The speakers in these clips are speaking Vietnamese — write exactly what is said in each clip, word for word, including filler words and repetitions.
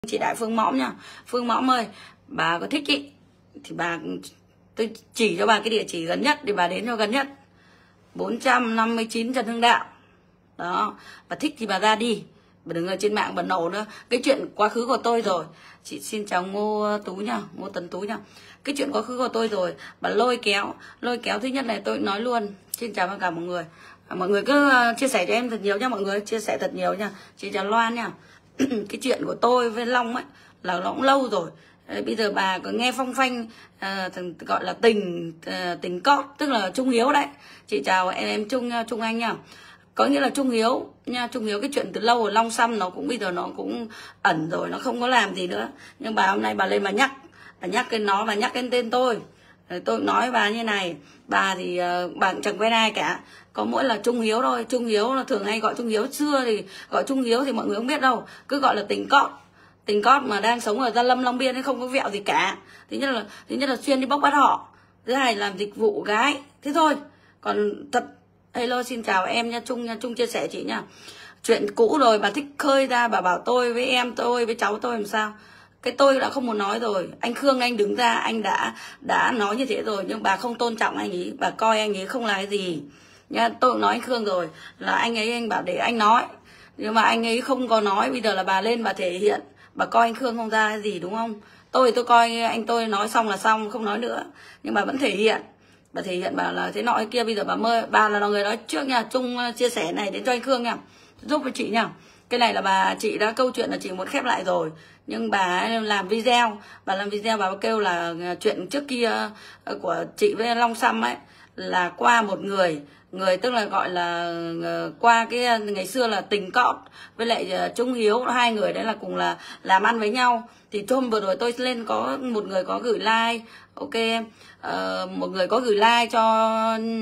Chị Đại Phương Mõm nha. Phương Mõm ơi, bà có thích ý thì bà tôi chỉ cho bà cái địa chỉ gần nhất để bà đến cho gần nhất. Bốn trăm năm mươi chín Trần Hưng Đạo. Đó, bà thích thì bà ra đi, bà đừng ở trên mạng bà nổ nữa. Cái chuyện quá khứ của tôi rồi. Chị xin chào Ngô Tú nha, Ngô Tấn Tú nha. Cái chuyện quá khứ của tôi rồi, bà lôi kéo, lôi kéo thứ nhất này tôi nói luôn. Xin chào tất cả mọi người. Mọi người cứ chia sẻ cho em thật nhiều nha mọi người, chia sẻ thật nhiều nha. Chị chào Loan nha. Cái chuyện của tôi với Long ấy là nó cũng lâu rồi. Đấy, bây giờ bà có nghe phong phanh uh, gọi là tình uh, tình cót, tức là Trung Hiếu đấy. Chị chào em, em Trung Trung Anh nha. Có nghĩa là Trung Hiếu nha, Trung Hiếu cái chuyện từ lâu rồi, Long Xăm nó cũng bây giờ nó cũng ẩn rồi, nó không có làm gì nữa. Nhưng bà hôm nay bà lên bà nhắc, bà nhắc cái nó, bà nhắc cái tên tôi. Tôi nói bà như này, bà thì uh, bà chẳng quen ai cả, có mỗi là Trung Hiếu thôi. Trung Hiếu là thường hay gọi Trung Hiếu, xưa thì gọi Trung Hiếu thì mọi người không biết đâu, cứ gọi là tình cót. Tình cót mà đang sống ở Gia Lâm Long Biên ấy, không có vẹo gì cả. Thứ nhất là thứ nhất là xuyên đi bốc bắt họ, thứ hai làm dịch vụ gái, thế thôi. Còn thật, hello xin chào em nha, Trung nha, Trung chia sẻ chị nha. Chuyện cũ rồi bà thích khơi ra, bà bảo tôi với em tôi với cháu tôi làm sao. Cái tôi đã không muốn nói rồi. Anh Khương anh đứng ra, anh đã đã nói như thế rồi, nhưng bà không tôn trọng anh ấy, bà coi anh ấy không là cái gì nha. Tôi nói anh Khương rồi là anh ấy, anh bảo để anh nói, nhưng mà anh ấy không có nói. Bây giờ là bà lên bà thể hiện, bà coi anh Khương không ra cái gì, đúng không? Tôi tôi coi anh tôi nói xong là xong, không nói nữa, nhưng bà vẫn thể hiện. Bà thể hiện bà là thế nọ cái kia. Bây giờ bà mơ, bà là người nói trước nha. Trung chia sẻ này đến cho anh Khương nha, giúp với chị nha. Cái này là bà, chị đã, câu chuyện là chị muốn khép lại rồi, nhưng bà làm video, bà làm video bà kêu là chuyện trước kia của chị với Long Xăm ấy là qua một người, người tức là gọi là qua cái ngày xưa là tình cót với lại Trung Hiếu, hai người đấy là cùng là làm ăn với nhau. Thì hôm vừa rồi tôi lên có một người có gửi like, ok em, uh, một người có gửi like cho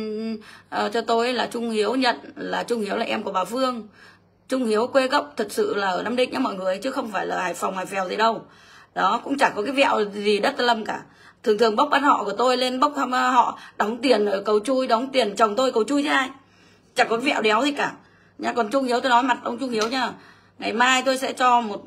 uh, cho tôi là Trung Hiếu nhận là Trung Hiếu là em của bà Phương. Trung Hiếu quê gốc thật sự là ở Nam Định nhá mọi người, chứ không phải là Hải Phòng, Hải Phèo gì đâu. Đó, cũng chẳng có cái vẹo gì đất lâm cả. Thường thường bốc bắt họ của tôi lên bốc họ đóng tiền ở cầu chui, đóng tiền chồng tôi cầu chui chứ ai. Chẳng có vẹo đéo gì cả. Nha, còn Trung Hiếu tôi nói mặt ông Trung Hiếu nha. Ngày mai tôi sẽ cho một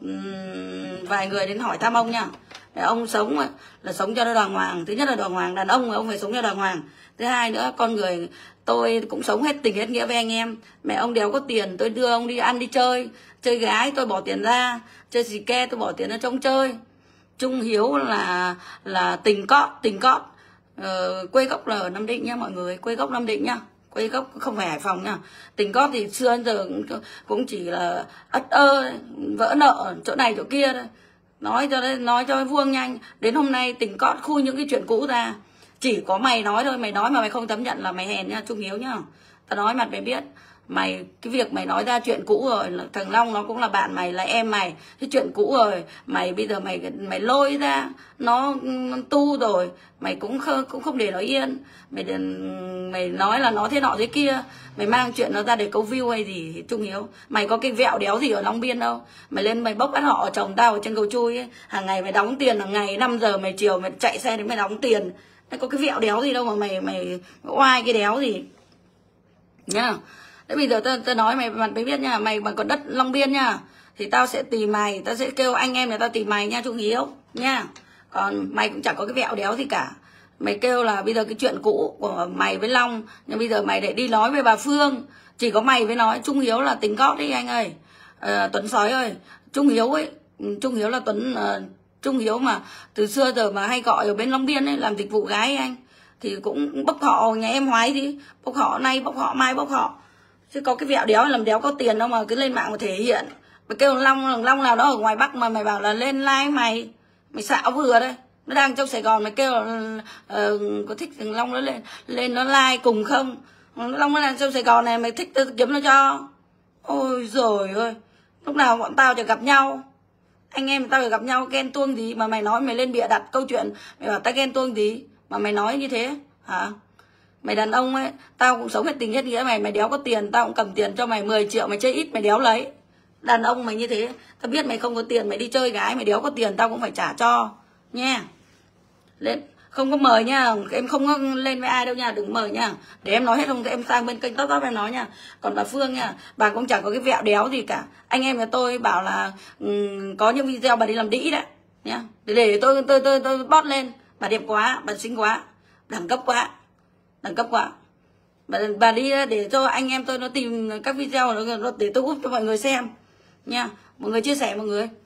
vài người đến hỏi thăm ông nha. Để ông sống là sống cho nó đàng hoàng. Thứ nhất là đàng hoàng, đàn ông mà ông phải sống cho đàng hoàng. Thứ hai nữa, con người tôi cũng sống hết tình hết nghĩa với anh em. Mẹ ông đéo có tiền, tôi đưa ông đi ăn đi chơi, chơi gái tôi bỏ tiền ra, chơi xì ke tôi bỏ tiền ra trông chơi. Trung Hiếu là là tình cót, tình cót. Ờ, quê gốc là ở Nam Định nhá mọi người, quê gốc Nam Định nhá, quê gốc không phải Hải Phòng nha. Tình cót thì xưa đến giờ cũng, cũng chỉ là ất ơ, vỡ nợ chỗ này chỗ kia thôi. Nói cho nói cho vuông nhanh. Đến hôm nay tình cót khui những cái chuyện cũ ra. Chỉ có mày nói thôi, mày nói mà mày không thấm nhận là mày hèn nha Trung Hiếu nhá. Tao nói mặt mày biết. Mày, cái việc mày nói ra chuyện cũ rồi, thằng Long nó cũng là bạn mày, là em mày. Cái chuyện cũ rồi, mày bây giờ mày mày lôi ra, nó, nó tu rồi, mày cũng không, cũng không để nó yên. Mày mày nói là nó thế nọ thế kia, mày mang chuyện nó ra để câu view hay gì Trung Hiếu. Mày có cái vẹo đéo gì ở Long Biên đâu. Mày lên mày bốc bắt họ chồng tao ở trên cầu chui ấy. Hàng ngày mày đóng tiền, hàng ngày năm giờ mày chiều mày chạy xe đến mày đóng tiền. Mày có cái vẹo đéo gì đâu mà mày mày oai cái đéo gì nhá. Thế bây giờ tao tao nói mày mặt mày biết nha, mày mà còn đất Long Biên nha thì tao sẽ tìm mày, tao sẽ kêu anh em người ta tìm mày nha Trung Hiếu nha. Còn mày cũng chẳng có cái vẹo đéo gì cả. Mày kêu là bây giờ cái chuyện cũ của mày với Long, nhưng bây giờ mày lại đi nói với bà Phương. Chỉ có mày với nói. Trung Hiếu là tình cót đấy anh ơi. À, Tuấn Sói ơi, Trung Hiếu ấy, Trung Hiếu là Tuấn uh, Trung Hiếu mà từ xưa giờ mà hay gọi ở bên Long Biên ấy, làm dịch vụ gái anh, thì cũng bốc họ nhà em Hoái gì, bốc họ nay bốc họ mai bốc họ. Chứ có cái vẹo đéo làm đéo có tiền đâu mà cứ lên mạng mà thể hiện. Mày kêu Long Long nào đó ở ngoài Bắc mà mày bảo là lên like mày, mày xạo vừa đấy. Nó đang trong Sài Gòn mày kêu là uh, có thích thằng Long nó lên lên nó like cùng không? Long nó đang trong Sài Gòn này, mày thích tôi kiếm nó cho. Ôi giời ơi, lúc nào bọn tao chỉ gặp nhau, anh em tao chỉ gặp nhau ghen tuông gì mà mày nói mày lên bịa đặt câu chuyện, mày bảo tao ghen tuông gì mà mày nói như thế hả? Mày đàn ông ấy, tao cũng sống hết tình hết nghĩa mày, mày đéo có tiền, tao cũng cầm tiền cho mày mười triệu, mày chơi ít mày đéo lấy. Đàn ông mày như thế, tao biết mày không có tiền, mày đi chơi gái, mày đéo có tiền, tao cũng phải trả cho nha. Lên Không có mời nha, em không có lên với ai đâu nha, đừng mời nha. Để em nói hết không, em sang bên kênh Top Top em nói nha. Còn bà Phương nha, bà cũng chẳng có cái vẹo đéo gì cả. Anh em nhà tôi bảo là um, có những video bà đi làm đĩ đấy nhá. Để, để tôi tôi tôi tôi bót lên, bà đẹp quá, bà xinh quá, đẳng cấp quá, đẳng cấp quá. Bà, bà đi để cho anh em tôi nó tìm các video nó để tôi úp cho mọi người xem nha. Mọi người chia sẻ mọi người.